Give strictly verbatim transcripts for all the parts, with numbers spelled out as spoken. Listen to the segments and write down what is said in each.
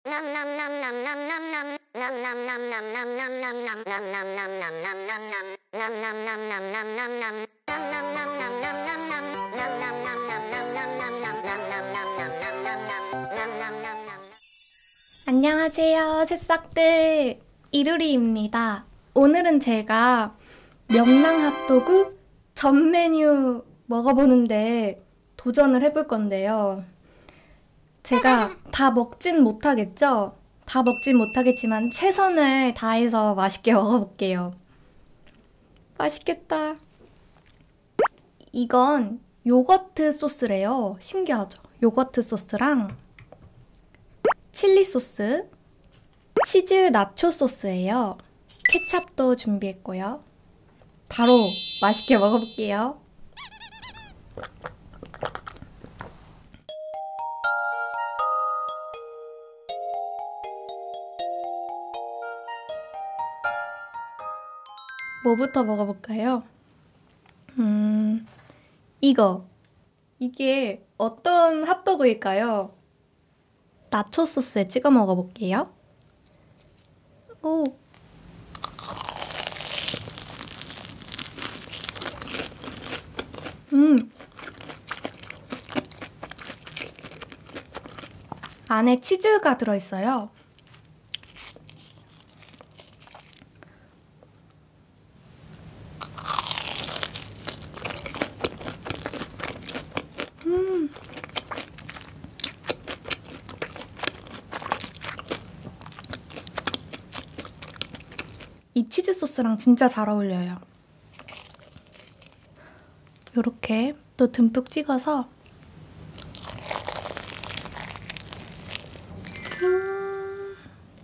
안녕하세요, 새싹들. 이루리입니다. 오늘은 제가 명랑 핫도그 전 메뉴 먹어보는데 도전을 해볼 건데요. 제가 다 먹진 못하겠죠? 다 먹진 못하겠지만 최선을 다해서 맛있게 먹어볼게요. 맛있겠다. 이건 요거트 소스래요. 신기하죠? 요거트 소스랑 칠리 소스, 치즈 나초 소스예요. 케찹도 준비했고요. 바로 맛있게 먹어볼게요. 뭐부터 먹어볼까요? 음, 이거. 이게 어떤 핫도그일까요? 나초 소스에 찍어 먹어볼게요. 오. 음. 안에 치즈가 들어있어요. 음. 이 치즈 소스랑 진짜 잘 어울려요. 이렇게 또 듬뿍 찍어서 음.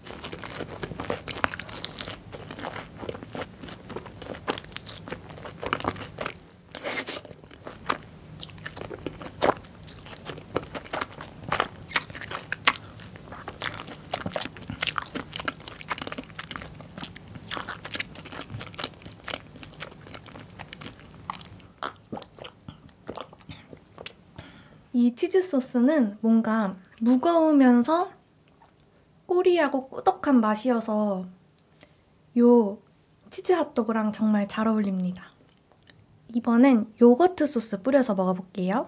이 치즈 소스는 뭔가 무거우면서 꼬리하고 꾸덕한 맛이어서 요 치즈 핫도그랑 정말 잘 어울립니다. 이번엔 요거트 소스 뿌려서 먹어볼게요.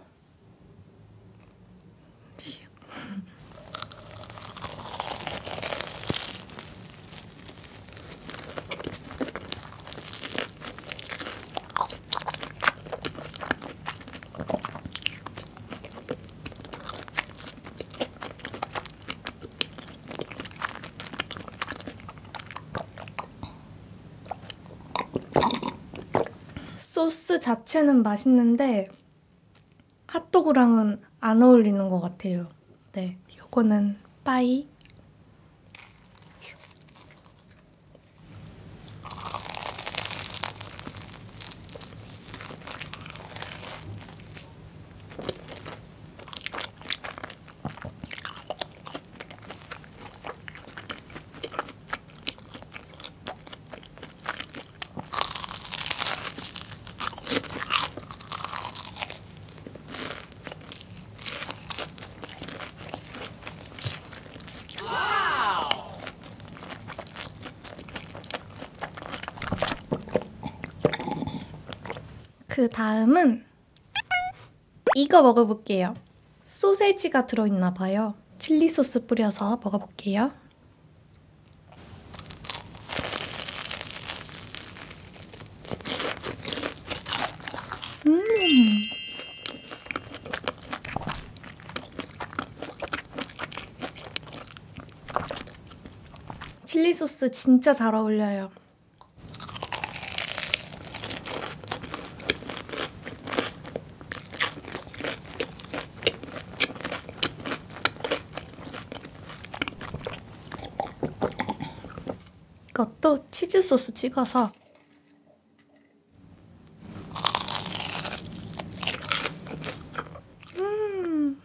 소스 자체는 맛있는데 핫도그랑은 안 어울리는 것 같아요. 네, 요거는 빠이. 그 다음은 이거 먹어볼게요. 소세지가 들어있나 봐요. 칠리 소스 뿌려서 먹어볼게요. 음. 칠리 소스 진짜 잘 어울려요. 이것도 치즈 소스 찍어서 음.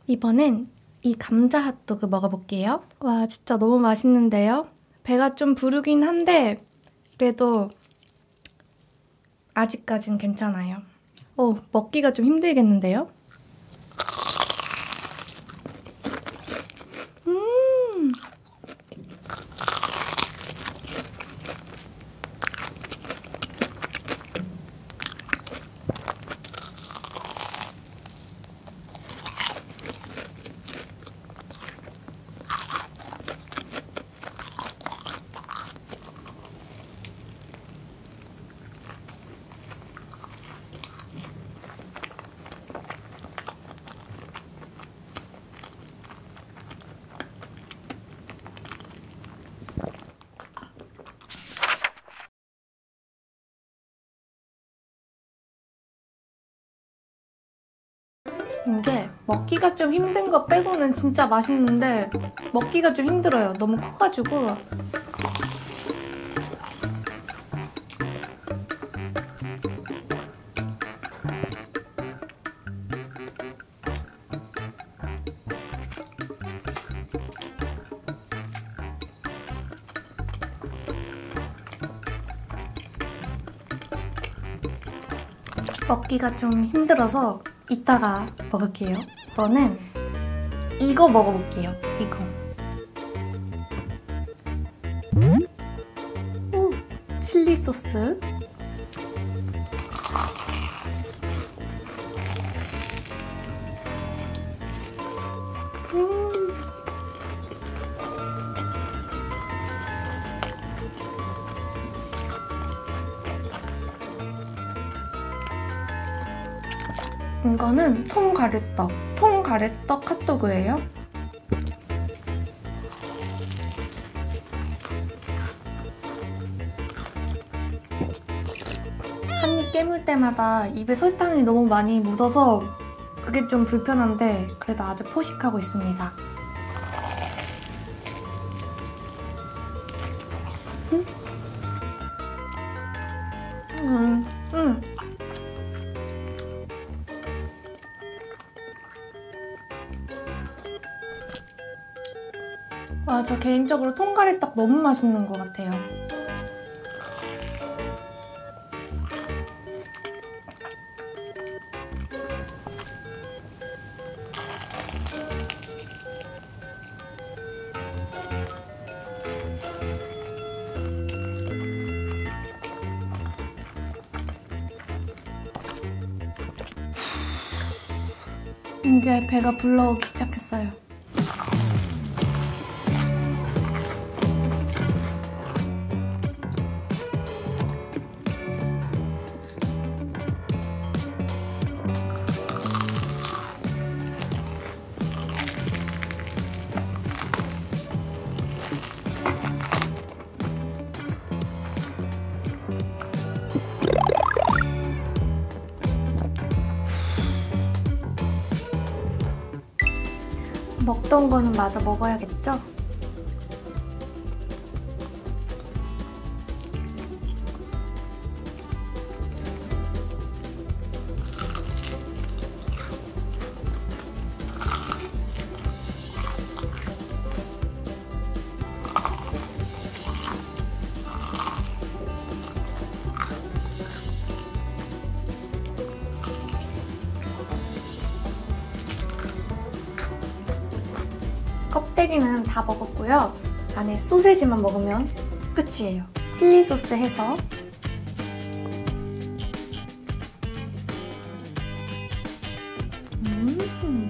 이번엔 이 감자 핫도그 먹어볼게요. 와, 진짜 너무 맛있는데요? 배가 좀 부르긴 한데 그래도 아직까진 괜찮아요. 오, 먹기가 좀 힘들겠는데요? 음! 이게 먹기가 좀 힘든 거 빼고는 진짜 맛있는데 먹기가 좀 힘들어요. 너무 커가지고. 먹기가 좀 힘들어서 이따가 먹을게요. 저는 이거 먹어볼게요. 이거. 오, 칠리 소스. 음. 이거는 통가래떡, 통가래떡 핫도그예요. 한 입 깨물 때마다 입에 설탕이 너무 많이 묻어서 그게 좀 불편한데 그래도 아주 포식하고 있습니다. 음, 음. 음. 와, 저 개인적으로 통가래떡 너무 맛있는 것 같아요. 이제 배가 불러오기 시작했어요. 먹던 거는 마저 먹어야겠죠? 껍데기는 다 먹었고요. 안에 소세지만 먹으면 끝이에요. 칠리 소스 해서. 음.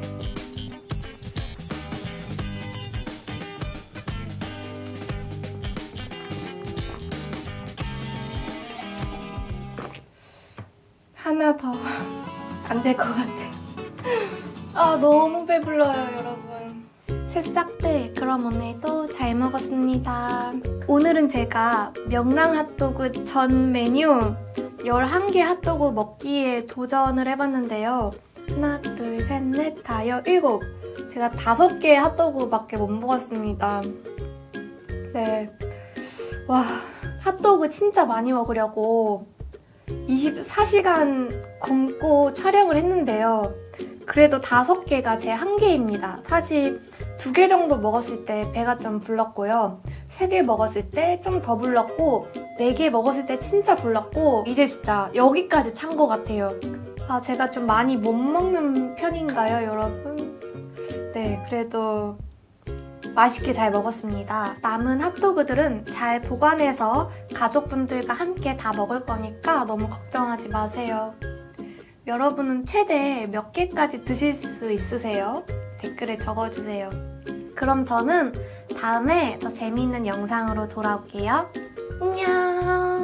하나 더 안 될 것 같아. 아, 너무 배불러요, 여러분. 새싹들, 그럼 오늘도 잘 먹었습니다. 오늘은 제가 명랑 핫도그 전 메뉴 열한 개 핫도그 먹기에 도전을 해봤는데요. 하나, 둘, 셋, 넷, 다섯, 일곱. 제가 다섯 개의 핫도그밖에 못 먹었습니다. 네. 와, 핫도그 진짜 많이 먹으려고 이십사 시간 굶고 촬영을 했는데요. 그래도 다섯 개가 제 한계입니다. 사실 두 개 정도 먹었을 때 배가 좀 불렀고요. 세 개 먹었을 때 좀 더 불렀고 네 개 먹었을 때 진짜 불렀고 이제 진짜 여기까지 찬 것 같아요. 아, 제가 좀 많이 못 먹는 편인가요, 여러분? 네, 그래도 맛있게 잘 먹었습니다. 남은 핫도그들은 잘 보관해서 가족분들과 함께 다 먹을 거니까 너무 걱정하지 마세요. 여러분은 최대 몇 개까지 드실 수 있으세요? 댓글에 적어주세요. 그럼 저는 다음에 더 재미있는 영상으로 돌아올게요. 안녕!